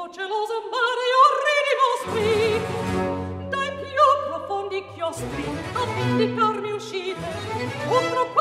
celoso mare orridi mostri, dai più profondi chiostri a vendicarmi uscite, contro